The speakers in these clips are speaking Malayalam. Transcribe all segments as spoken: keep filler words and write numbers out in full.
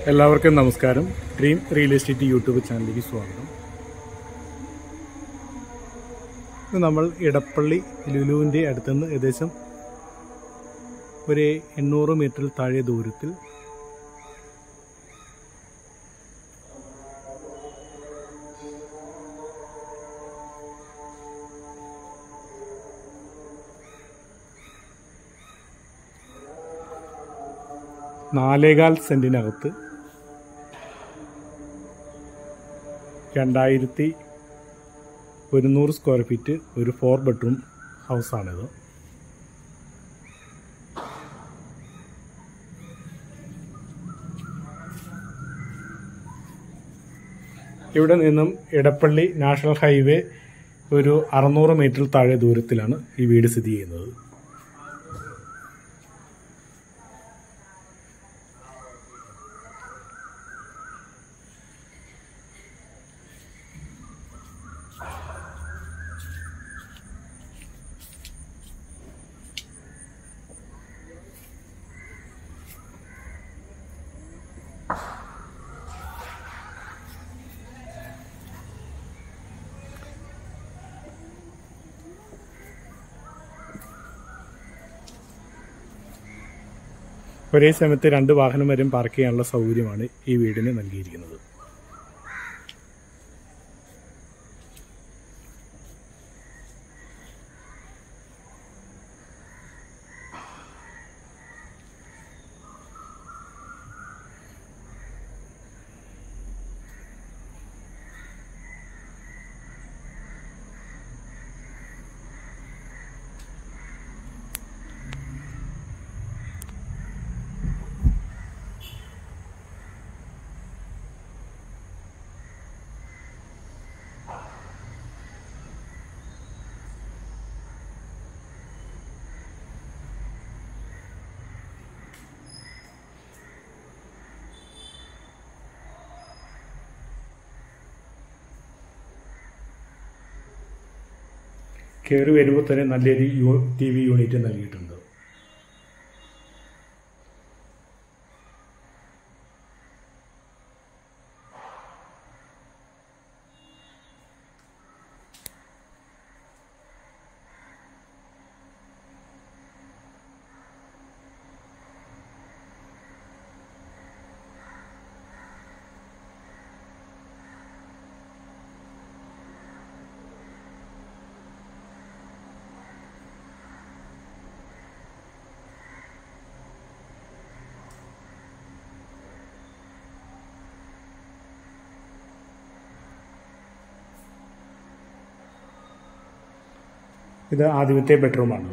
എല്ലാവർക്കും നമസ്കാരം. ഡ്രീം റിയൽ എസ്റ്റേറ്റ് യൂട്യൂബ് ചാനലിലേക്ക് സ്വാഗതം. നമ്മൾ ഇടപ്പള്ളി ലുലുവിൻ്റെ അടുത്തുനിന്ന് ഏകദേശം ഒരു എണ്ണൂറ് മീറ്ററിൽ താഴെ ദൂരത്തിൽ നാലേകാൽ സെൻറ്റിനകത്ത് രണ്ടായിരത്തി ഒരുന്നൂറ് സ്ക്വയർ ഫീറ്റ് ഒരു ഫോർ ബെഡ്റൂം ഹൗസാണിത്. ഇവിടെ നിന്നും ഇടപ്പള്ളി നാഷണൽ ഹൈവേ ഒരു അറുന്നൂറ് മീറ്റർ താഴെ ദൂരത്തിലാണ് ഈ വീട് സ്ഥിതി ചെയ്യുന്നത്. ഒരേ സമയത്ത് രണ്ട് വാഹനം വരെയും പാർക്ക് ചെയ്യാനുള്ള സൗകര്യമാണ് ഈ വീടിന് നൽകിയിരിക്കുന്നത്. കയറി വരുമ്പോൾ തന്നെ നല്ലൊരു യു ടി വി യൂണിറ്റ് നൽകിയിട്ടുണ്ട്. ഇത് ആദ്യത്തെ ബെഡ്റൂമാണ്.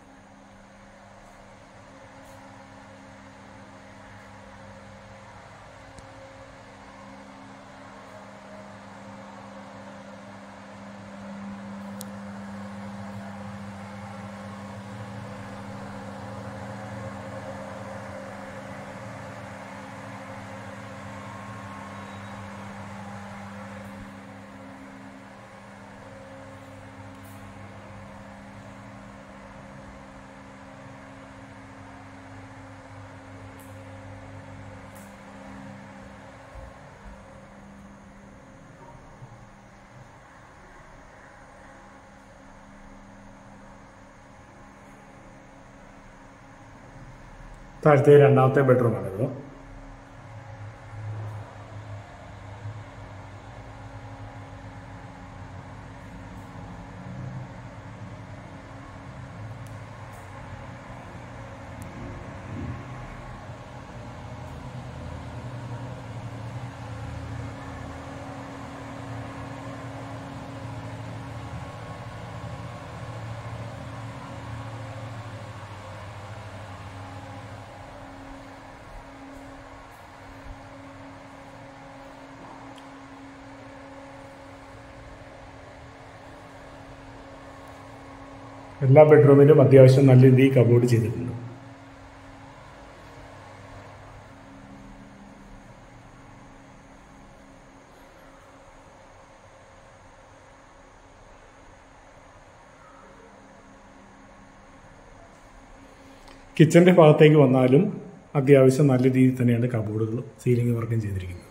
താഴത്തെ രണ്ടാമത്തെ ബെഡ്റൂമാണിത്. എല്ലാ ബെഡ്റൂമിലും അത്യാവശ്യം നല്ല രീതിയിൽ കബോർഡ് ചെയ്തിട്ടുണ്ട്. കിച്ചന്റെ ഭാഗത്തേക്ക് വന്നാലും അത്യാവശ്യം നല്ല രീതിയിൽ തന്നെയാണ് കബോർഡുകളും സീലിംഗ് വർക്കും ചെയ്തിരിക്കുന്നത്.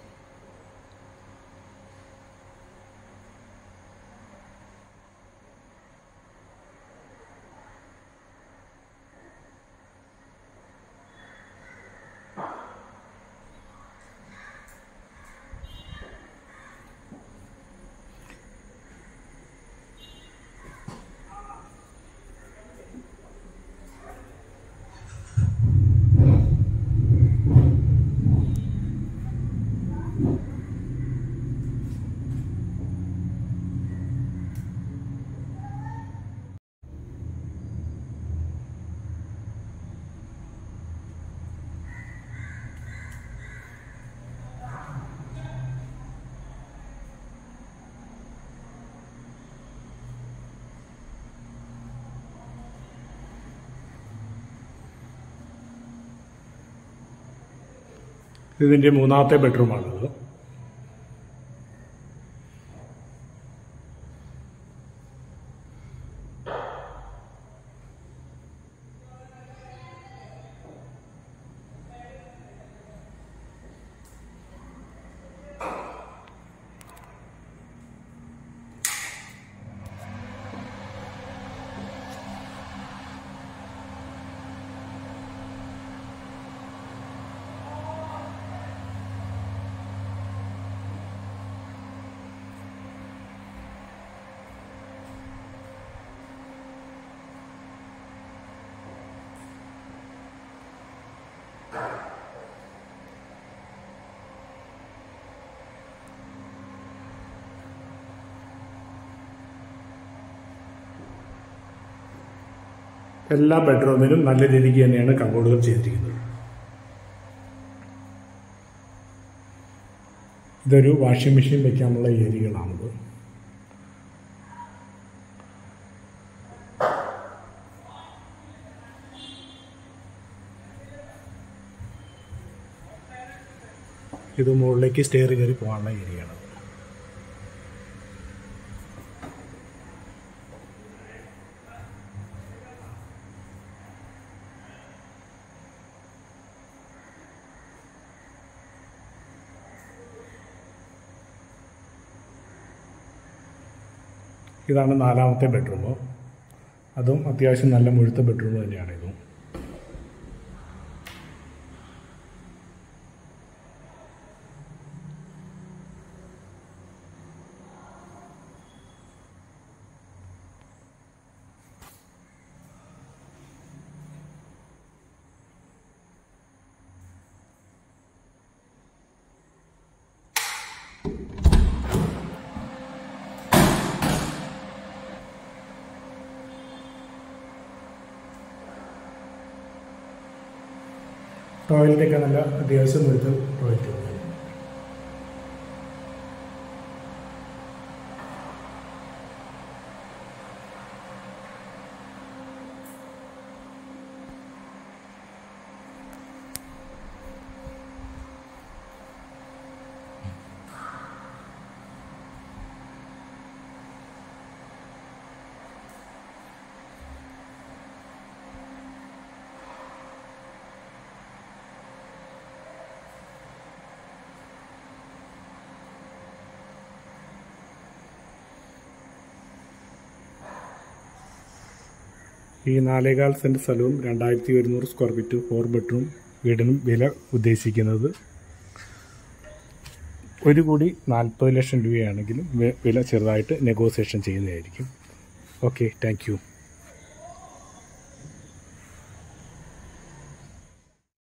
ഇതിൻ്റെ മൂന്നാമത്തെ ബെഡ്റൂമാണിത്. എല്ലാ ബെഡ്റൂമിലും നല്ല രീതിക്ക് തന്നെയാണ് കബോർഡുകൾ ചെയ്തിരിക്കുന്നത്. ഇതൊരു വാഷിംഗ് മെഷീൻ വയ്ക്കാനുള്ള ഏരിയകളാണിത്. ഇത് മുകളിലേക്ക് സ്റ്റെയർ കയറി പോകാനുള്ള ഏരിയയാണ്. ഇതാണ് നാലാമത്തെ ബെഡ്റൂം. അതും അത്യാവശ്യം നല്ല മുഴുത്ത ബെഡ്റൂം തന്നെയാണ് ഇതും. ടോയ്ലറ്റൊക്കെ നല്ല അത്യാവശ്യം മുഴുത്ത ടോയ്ലറ്റ്. ഈ നാലേകാൽ സെൻറ്റ് സ്ഥലവും രണ്ടായിരത്തി ഒരുന്നൂറ് സ്ക്വയർ ഫീറ്റ് ഫോർ ബെഡ്റൂം വീടിനും വില ഉദ്ദേശിക്കുന്നത് ഒരു കോടി നാൽപ്പത് ലക്ഷം രൂപയാണെങ്കിലും വില ചെറുതായിട്ട് നെഗോസിയേഷൻ ചെയ്യുന്നതായിരിക്കും. Okay, thank U.